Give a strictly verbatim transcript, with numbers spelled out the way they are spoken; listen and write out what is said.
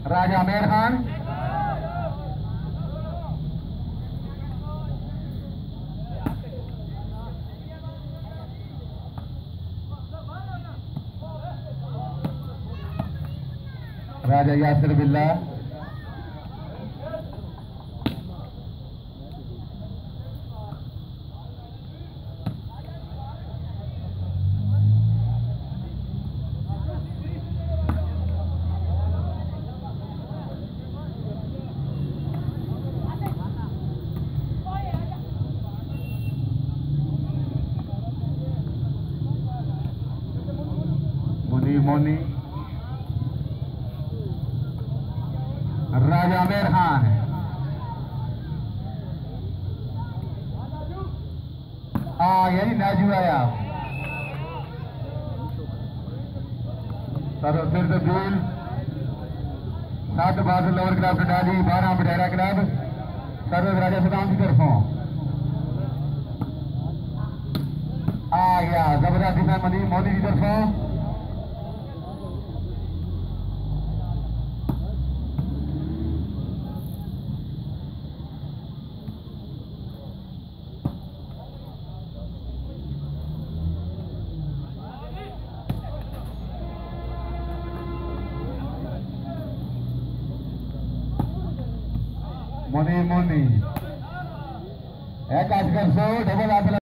राजा आमेर खान, राजा यासिर बिल्ला, मुनी मोनी, राजा आमेर खान, आ गया जी नाजू आया, सर फिर से भूल सात बादल ओवर क्लब डाली बारह बटेरा क्लब सर्विस राजा सदाम की तरफों आ गया जबरदस्त डिफेंस मनी मोदी की तरफों। मोनी मोनी एक आजकल सो डबल